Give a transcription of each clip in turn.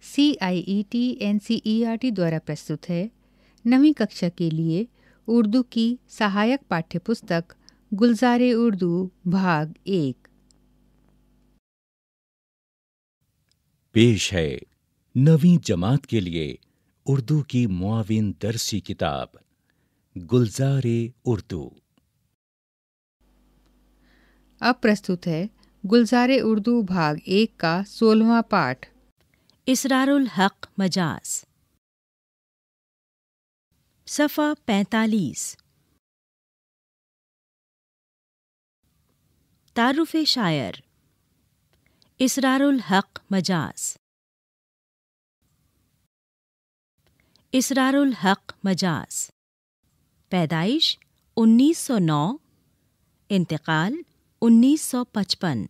CIET NCERT द्वारा प्रस्तुत है 9वीं कक्षा के लिए उर्दू की सहायक पाठ्यपुस्तक गुलज़ारे उर्दू भाग 1। पेश है 9वीं जमात के लिए उर्दू की मुआविन दरसी किताब गुलज़ारे उर्दू। अब प्रस्तुत है गुलज़ारे उर्दू भाग 1 का 16वां पाठ। इसरारुल हक मजाज। सफ़ा 45। तारुफ़े शायर। इसरारुल हक मजाज। इसरारुल हक मजाज। पैदाइश 1909, इंतकाल 1955।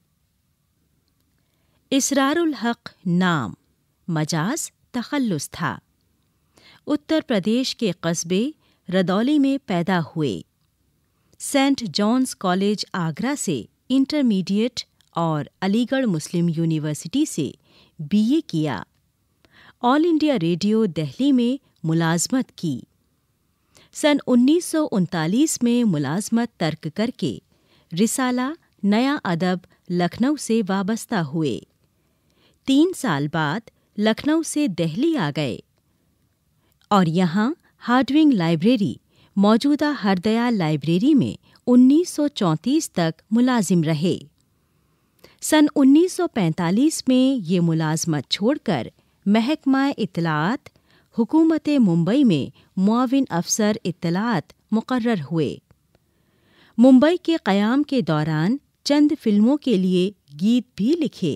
इसरारुल हक नाम, मजाज तखल्लुस था। उत्तर प्रदेश के कस्बे रदौली में पैदा हुए। सेंट जॉन्स कॉलेज आगरा से इंटरमीडिएट और अलीगढ़ मुस्लिम यूनिवर्सिटी से BA किया। ऑल इंडिया रेडियो दिल्ली में मुलाजमत की। सन 1939 में मुलाजमत तर्क करके रिसाला नया अदब लखनऊ से वाबस्ता हुए। 3 साल बाद लखनऊ से दिल्ली आ गए और यहाँ हार्डविंग लाइब्रेरी, मौजूदा हरदयाल लाइब्रेरी में 1934 तक मुलाजिम रहे। सन 1945 में ये मुलाजमत छोड़कर महकमा इत्तलात, हुकूमत मुंबई में मुआविन अफसर इत्तलात मुकर्रर हुए। मुंबई के क़याम के दौरान चंद फिल्मों के लिए गीत भी लिखे।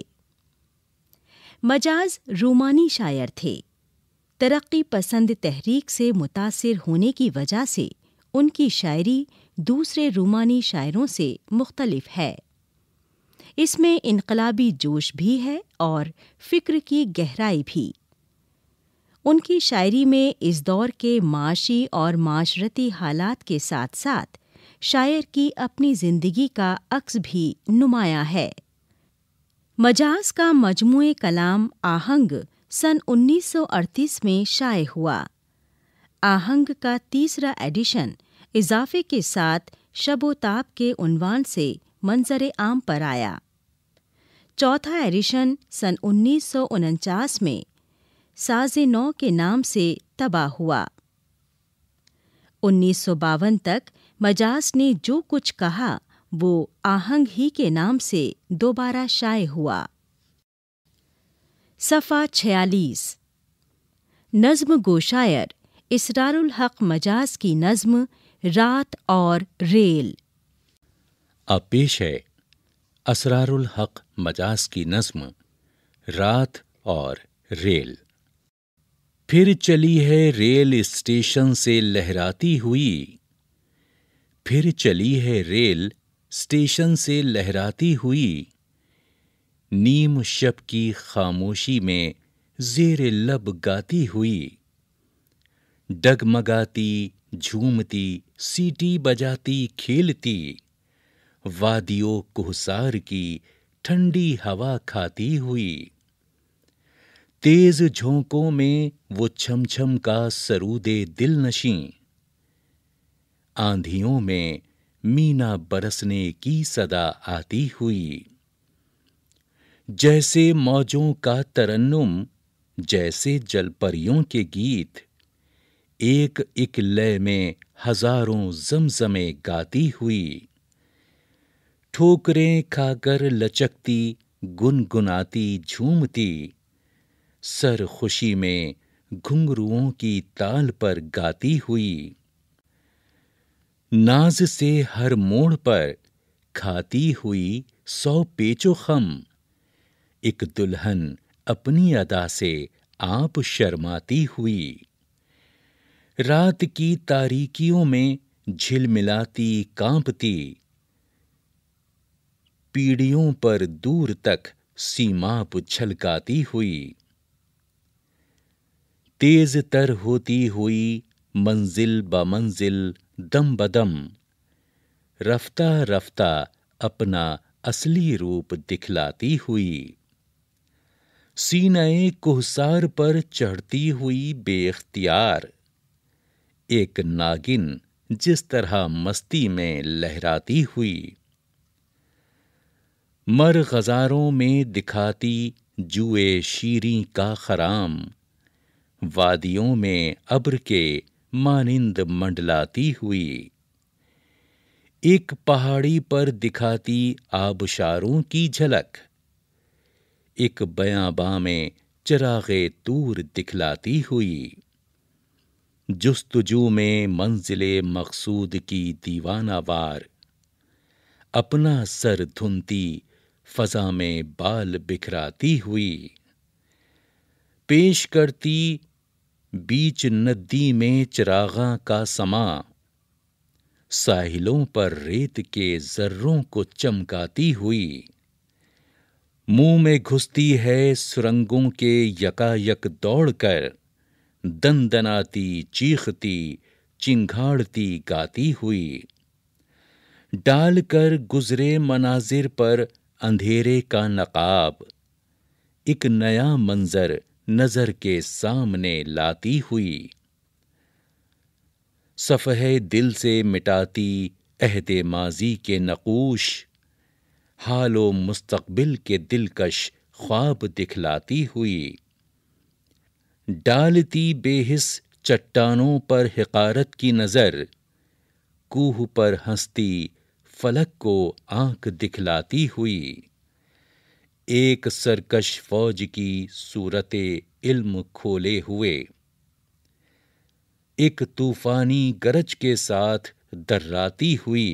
मजाज रूमानी शायर थे। तरक्की पसंद तहरीक से मुतासिर होने की वजह से उनकी शायरी दूसरे रूमानी शायरों से मुख्तलिफ है। इसमें इनकलाबी जोश भी है और फ़िक्र की गहराई भी। उनकी शायरी में इस दौर के माशी और माशरती हालात के साथ साथ शायर की अपनी ज़िंदगी का अक्स भी नुमाया है। मजाज का मजमूए कलाम आहंग सन 1938 में शाये हुआ। आहंग का तीसरा एडिशन इजाफे के साथ शब-ओ-ताब के उन्वान से मंजर आम पर आया। चौथा एडिशन सन 1949 में साज़े-नौ के नाम से तबाह हुआ। 1952 तक मजाज ने जो कुछ कहा वो आहंग ही के नाम से दोबारा शाये हुआ। सफ़ा 46। नज़्म गो शायर इसरारुल हक मजाज की नज़्म रात और रेल। अब पेश है असरारुल हक मजाज की नज़्म रात और रेल। फिर चली है रेल स्टेशन से लहराती हुई, फिर चली है रेल स्टेशन से लहराती हुई, नीम शब की खामोशी में ज़ेरे लब गाती हुई, डगमगाती झूमती सीटी बजाती खेलती, वादियों कुहसार की ठंडी हवा खाती हुई, तेज झोंकों में वो छमछम का सरूदे दिल नशीं, आंधियों में मीना बरसने की सदा आती हुई, जैसे मौजों का तरन्नुम, जैसे जलपरियों के गीत, एक एक लय में हजारों ज़मज़मे गाती हुई, ठोकरें खाकर लचकती गुनगुनाती झूमती, सर खुशी में घुंघरुओं की ताल पर गाती हुई, नाज से हर मोड़ पर खाती हुई 100 पेचो खम, एक दुल्हन अपनी अदा से आप शर्माती हुई, रात की तारीकियों में झिलमिलाती कांपती, पीढ़ियों पर दूर तक सीमाप छलकाती हुई, तेज तर होती हुई मंजिल ब मंजिल दम बदम, रफ्ता रफ्ता अपना असली रूप दिखलाती हुई, सीने कोहसार पर चढ़ती हुई बेख्तियार एक नागिन जिस तरह मस्ती में लहराती हुई, मर गजारों में दिखाती जुए शीरीं का खराम, वादियों में अब्र के मानिंद मंडलाती हुई, एक पहाड़ी पर दिखाती आबशारों की झलक, एक बयाबां में चिरागे तूर दिखलाती हुई, जुस्तजू में मंजिले मकसूद की दीवानावार, अपना सर धुनती फजा में बाल बिखराती हुई, पेश करती बीच नदी में चिरागां का समा, साहिलों पर रेत के जर्रों को चमकाती हुई, मुंह में घुसती है सुरंगों के यकायक दौड़कर, दंदनाती चीखती चिंघाड़ती गाती हुई, डाल कर गुजरे मनाजिर पर अंधेरे का नकाब, एक नया मंजर नजर के सामने लाती हुई, सफ़हे दिल से मिटाती अहदे माजी के नकूश, हालो मुस्तकबिल के दिलकश ख्वाब दिखलाती हुई, डालती बेहिस चट्टानों पर हिकारत की नजर, कूह पर हंसती फलक को आंख दिखलाती हुई, एक सरकश फौज की सूरते इल्म खोले हुए, एक तूफानी गरज के साथ दर्राती हुई,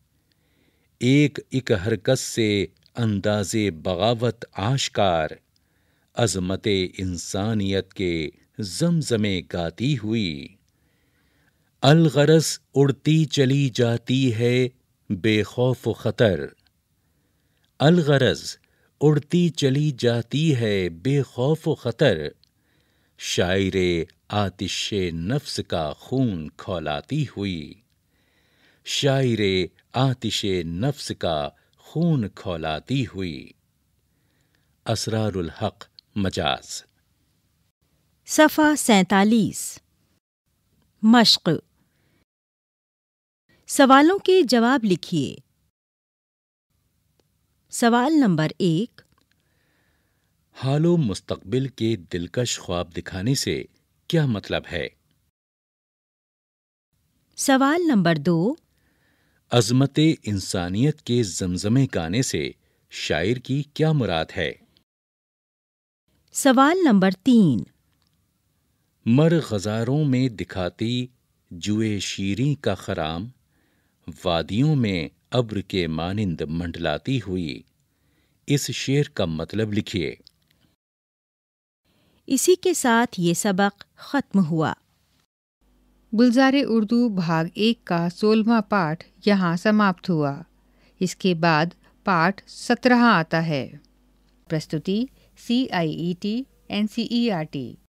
एक हरकत से अंदाजे बगावत आश्कार, अजमते इंसानियत के जमजमे गाती हुई, अलगरज उड़ती चली जाती है बेखौफ खतर, अलगरज उड़ती चली जाती है बेखौफ खतर, शायरे आतिशे नफ्स का खून खौलाती हुई, शायरे आतिशे नफ्स का खून खौलाती हुई। असरारुल हक मजाज। सफ़ा 47। मश्क। सवालों के जवाब लिखिए। सवाल नंबर 1। हालो मुस्तकबिल के दिलकश ख्वाब दिखाने से क्या मतलब है? सवाल नंबर 2। अज़मते इंसानियत के जमजमे गाने से शायर की क्या मुराद है? सवाल नंबर 3। मर गजारों में दिखाती जुए शीरीं का खराम, वादियों में अब्र के मानिंद मंडलाती हुई, इस शेर का मतलब लिखिए। इसी के साथ ये सबक खत्म हुआ। गुलजारे उर्दू भाग 1 का 16वां पाठ यहाँ समाप्त हुआ। इसके बाद पाठ 17 आता है। प्रस्तुति CIET NCERT।